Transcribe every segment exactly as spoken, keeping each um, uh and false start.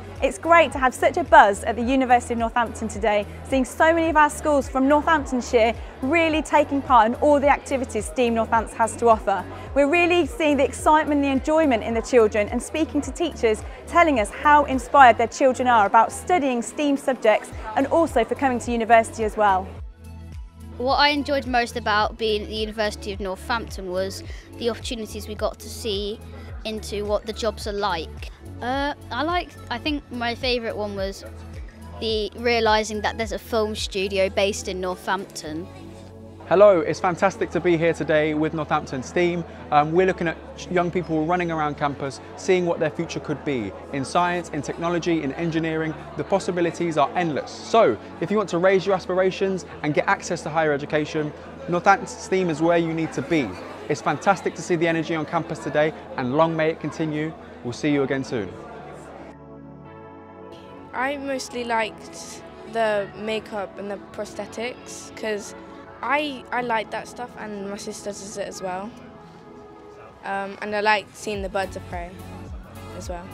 It's great to have such a buzz at the University of Northampton today, seeing so many of our schools from Northamptonshire really taking part in all the activities STEAM Northants has to offer. We're really seeing the excitement and the enjoyment in the children and speaking to teachers telling us how inspired their children are about studying STEAM subjects and also for coming to university as well. What I enjoyed most about being at the University of Northampton was the opportunities we got to see into what the jobs are like. Uh, I like. I think my favourite one was the realising that there's a film studio based in Northampton. Hello, it's fantastic to be here today with Northampton STEAM. Um, we're looking at young people running around campus, seeing what their future could be. In science, in technology, in engineering, the possibilities are endless. So, if you want to raise your aspirations and get access to higher education, Northampton STEAM is where you need to be. It's fantastic to see the energy on campus today, and long may it continue. We'll see you again soon. I mostly liked the makeup and the prosthetics because I, I like that stuff, and my sister does it as well. Um, and I like seeing the birds of prey as well.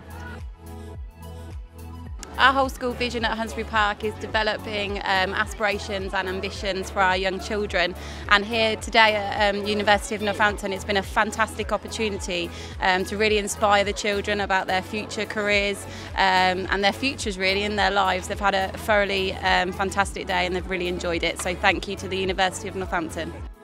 Our whole school vision at Hunsbury Park is developing um, aspirations and ambitions for our young children, and here today at um, University of Northampton it's been a fantastic opportunity um, to really inspire the children about their future careers um, and their futures really in their lives. They've had a thoroughly um, fantastic day and they've really enjoyed it, so thank you to the University of Northampton.